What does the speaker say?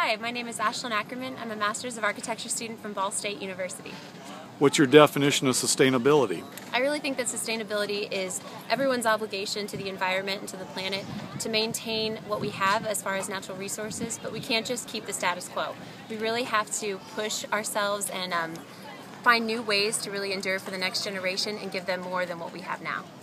Hi, my name is Ashlyn Ackerman. I'm a Master's of Architecture student from Ball State University. What's your definition of sustainability? I really think that sustainability is everyone's obligation to the environment and to the planet to maintain what we have as far as natural resources, but we can't just keep the status quo. We really have to push ourselves and find new ways to really endure for the next generation and give them more than what we have now.